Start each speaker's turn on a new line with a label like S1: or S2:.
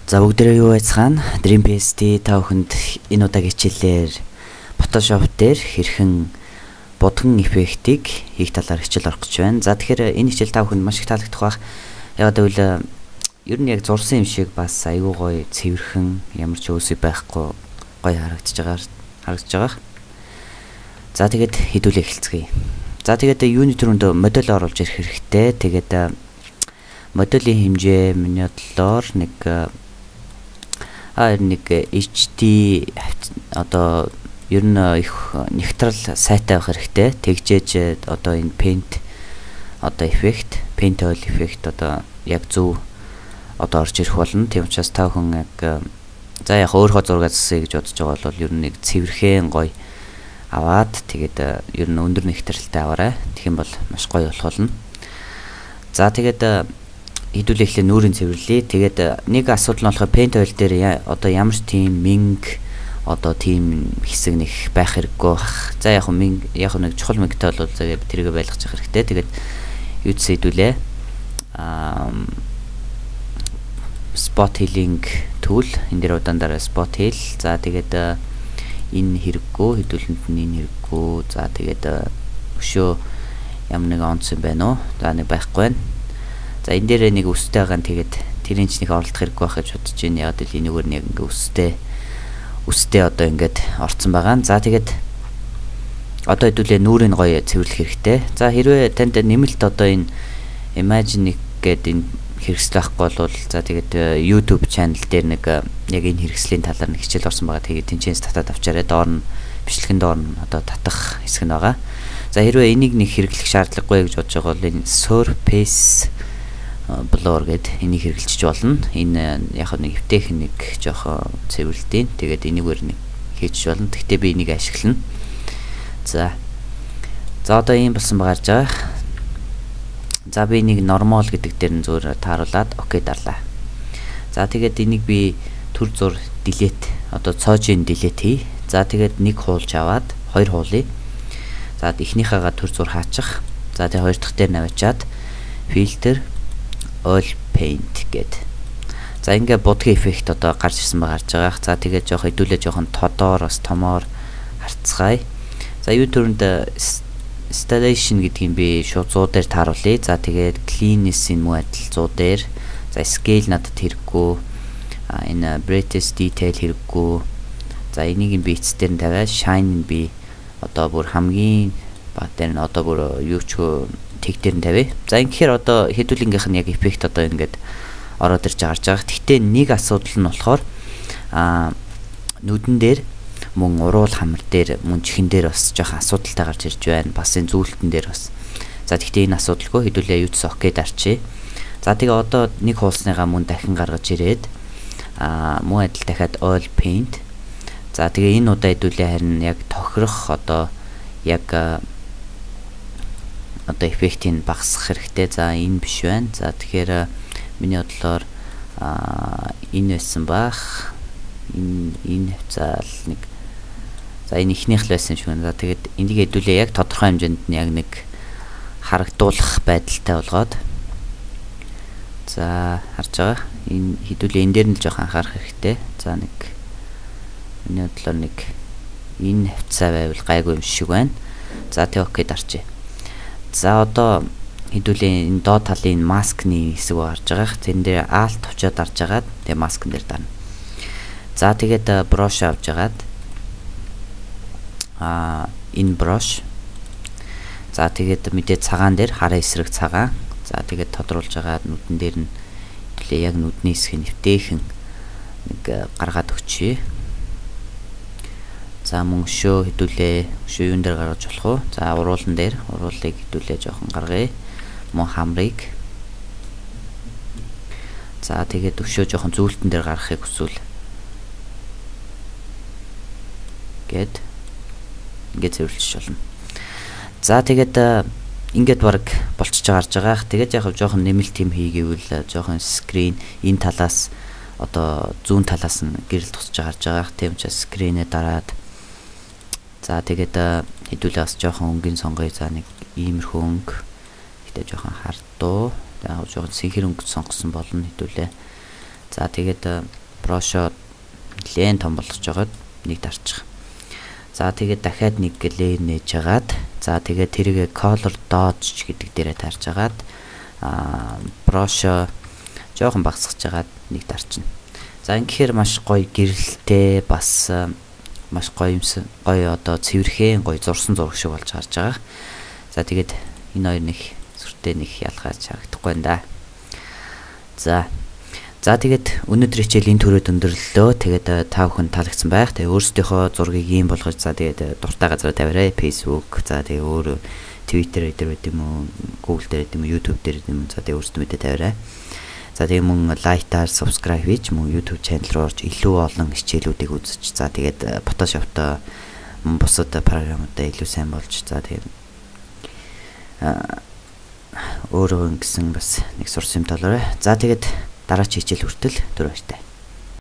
S1: За бүгдээ юу байцгаана? Dreamfest та бүхэнд энэ удаагийн хичээлээр Photoshop дээр хэрхэн будган эффектийг хийх талаар хичээл орох гэж байна. За тэгэхээр энэ хичээл та бүхэнд маш их таалагдах бах. Яг гэвэл ер нь яг зурсан юм шиг бас айгүй гоё цэвэрхэн ямар ч өөсөй байхгүй гоё харагдаж байгаа. За тэгээд хэдүүлээ эхэлцгээе. За тэгээд юуны төрөнд модель оруулж ирэх хэрэгтэй. Тэгээд моделийн хэмжээ миний бодлоор нэг HD одоо ер нь их нэгтрал сайтай байх хэрэгтэй. Тэгжээж одоо энэ paint одоо эффект, paint oil эффект одоо яг зөв одоо орж ирэх болно. Тийм учраас та бүхэн яг за яг өөрөө зураг засъя гэж бодож байгаа бол ер нь нэг цэвэрхэн гоё аваад тэгээд ер нь өндөр нэгтралтай аваарай. Тэгэх юм бол маш гоё болох болно. За тэгээд хэдүүлээ эхлээ нүрийн цэвэрлэе. Тэгээд нэг асуудал нь болохоор paint oil дээр одоо ямар ч тийм минг одоо тийм хэсэг нэг байх хэрэггүй бах. За яг нэг чухал мингтэй бол зэрэг тэргээ байлгах хэрэгтэй. Тэгээд юуд сэдвүлээ. Spot healing tool энэ дээр удаандараа spot heal. За тэгээд энэ хэрэггүй, хэдүүлэнд нь энэ хэрэггүй. За тэгээд өшөө ямар нэг онц юм байна уу? За нэг байхгүй байна. За энэ дээр нэг өстэй байгаа нь тэгээд тэрийн ч нэг оролдох хэрэггүй байх гэж бодож байна. Яг л энэгээр нэг ингээ өстэй одоо ингээд орцсон байгаа. За тэгээд одоо хэдүүлээ нүрийн гоё цэвэрлэх хэрэгтэй. За хэрвээ танд нэмэлт одоо энэ Imagining гэдэг энэ хэрэгсэл байхгүй бол за тэгээд YouTube channel дээр нэг яг энэ хэрэгслийн талаар нэг хичээл орсон байгаа. Тэгээд тэнцэнс татаад авчаарай. Доор нь бичлэгэн доор нь одоо татах хэсэг нь байгаа. За хэрвээ энийг нэг хэрэглэх шаардлагагүй гэж бодож байгаа бол энэ Surface Blur гэдэг энийг хэрэглэж болно. Энэ яг нэг техник жоохон цэвэрлдээн. Тэгээд энийгээр нэг хийж болно. Гэхдээ би энийг ашиглана. За одоо ийм болсон багаарж байгаа. За би энийг normal гэдэг дээр нь зүгээр тааруулаад окей дарлаа. За тэгээд энийг би төр зур delete одоо цоожийн delete хий. За тэгээд нэг хуулж аваад хоёр хуулъя. За эхнийхээгээ төр зур хаачих. За тэгээд хоёр дахь дээр навчаад filter oil paint гэд. За ингээ будгийн эффект одоо гарч ирсэн байгаа харж байгаа. За тэгээд жоох хэдүүлээ жоохон тодоор бас томоор харцгаая. За юу төрөнд installation гэдгийг би шууд 100 дээр тааруулъя. За тэгээд cleanness-ийн муу адил 100 дээр. За scale надад хэрэггүй. Энэ brightness detail хэрэггүй. За энийг би эцс дээр нь тавиад shine би одоо бүр хамгийн баг дээр нь одоо бүр юу ч тэг дээр нь тавья. За ингэхээр одоо хэдүүлгийнх нь яг эффект одоо ингээд ороод ирж гарч байгаа. Гэхдээ нэг асуудал нь болохоор нүдэн дээр мөн уруул хамар дээр мөн чихэн дээр бас жоохон асуудалтай гарч ирж байна. Бас энэ зүүлтэн дээр бас. За гэхдээ энэ асуудалгүй хэдүүлээ юуц окей дарчээ. За тэгээ одоо нэг хуулсныгаа мөн дахин гаргаж ирээд мөн адил дахиад oil paint. За тэгээ энэ удаа хэдүүлээ харин яг тохирох одоо яг одоо эффектийг багасгах хэрэгтэй. За энэ биш байна. За тэгэхээр миний бодлоор энэ байсан бах. Энэ хавцаал нэг. За энэ ихнийх л байсан шиг байна. За тэгээд энийг хэдүүлээ яг тодорхой хэмжээнд нь яг нэг харагдуулах байдалтай болгоод. За харж байгаа. Энэ хэдүүлээ энэ дээр нь л жоохон анхаарах хэрэгтэй. За нэг миний бодлоор нэг энэ хавцаа байвал гайгүй юм шиг байна. За тэг окей дарчээ. За одоо хэдүүлээ энэ доод талын маскны хэсэг гарч байгаа. Тэрэн дээр alt очоод дарж агаад тэгээ маскн дээр дарна. За тэгээд brush авч агаад энэ brush. За тэгээд мэдээ цагаан дээр хараа эсрэг цагаан. За тэгээд тодруулж агаад нүдэн дээр нь хэдүүлээ яг нүдний хэсгийг нэвтэйхэн нэг гаргаад өгчээ. За мөн өшөө хэдүүлээ өшөө юун дээр гаргаж болох уу? За уруулан дээр уруулыг хэдүүлээ жоохон гаргая. Мөн хамрыг. За тэгээд өшөө жоохон зүүлтэн дээр гаргахыг хүсвэл. Гэт ингээд зөвлөж болно. За тэгээд ингээд баг болчихж гарч байгаа. Тэгээд яг жоохон нэмэлт юм хийгээвэл жоохон скрин энэ талаас одоо зүүн талаас нь гэрэл тусч гарч байгаа. Тийм учраас скринээ дараад за тэгээд хэдүүлээ бас жоохон өнгийн сонгоё. За нэг иймэрхүү өнгө. Гэтэ жоохон хардуу. Яг жоохон синхэр өнгө сонгосон болно хэдүүлээ. За тэгээд брошо нэлээд том болгож жагаад нэг дарчих. За тэгээд дахиад нэг layer нээж жагаад за тэгээд тэрийг color dodge гэдэг дээрээ таарж жагаад брошо жоохон багасгаж жагаад нэг дарчна. За ингэхээр маш гоё гэрэлтэй бас маш гоё одоо цэвэрхэн гоё зурсан зураг шиг болж харж байгаа. За тэгээд энэ хоёр нэг сүртэй нэг ялгаач харагдахгүй байна да. За тэгээд өнөөдөр хичээлийн төрөд өндөрлөлөө. Тэгээд та бүхэн таалагдсан байх. Тэгээд өөрсдийнхөө зургийг ийм болгож за тэгээд дуртай газараа тавиарай. Facebook, за тэгээд өөр Twitter дээр байд юм уу, Google дээр байд юм уу, YouTube дээр байд юм уу. За тэгээд өөрсдөө мэдээ тавиарай. За тэгээд мөн лайктаар subscribe хийж мөн YouTube channel руу орж илүү олон хичээлүүдийг үзэж за тэгээд Photoshop-то бусад програмуудаа илүү сайн болж за тэгээд өөрөө ингэсэн бас нэг сурсан юм толоорой. За тэгээд дараач хичээл хүртэл түр баяртай.